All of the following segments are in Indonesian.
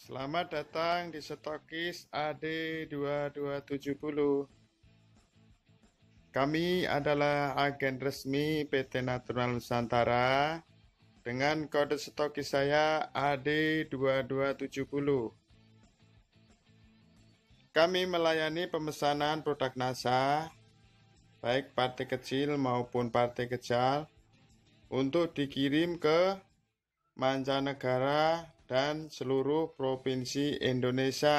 Selamat datang di Stokis AD2270. Kami adalah agen resmi PT Natural Nusantara dengan kode stokis saya AD2270. Kami melayani pemesanan produk NASA, baik partai kecil maupun partai kecil, untuk dikirim ke mancanegara dan seluruh provinsi Indonesia.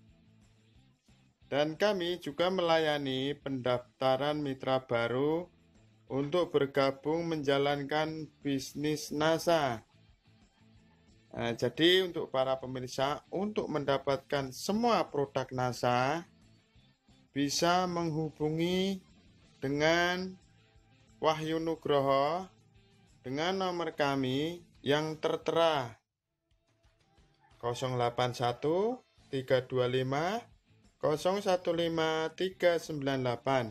Dan kami juga melayani pendaftaran mitra baru untuk bergabung menjalankan bisnis NASA. Jadi untuk para pemirsa, untuk mendapatkan semua produk NASA, bisa menghubungi dengan Wahyu Nugroho dengan nomor kami yang tertera 081 325 015 398.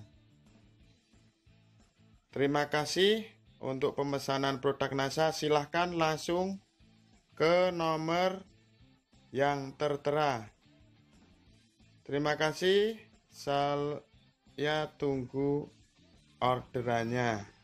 Terima kasih. Untuk pemesanan produk NASA silahkan langsung ke nomor yang tertera. Terima kasih. Saya tunggu orderannya.